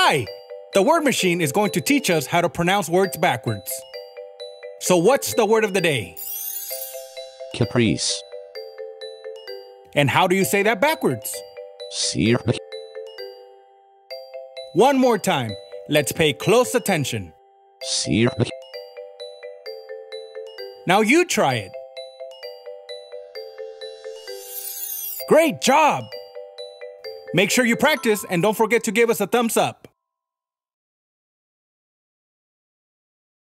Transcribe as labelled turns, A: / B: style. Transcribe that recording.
A: Hi! The word machine is going to teach us how to pronounce words backwards. So what's the word of the day?
B: Caprice.
A: And how do you say that backwards?
B: CAPRICE.
A: One more time. Let's pay close attention.
B: CAPRICE.
A: Now you try it. Great job! Make sure you practice and don't forget to give us a thumbs up.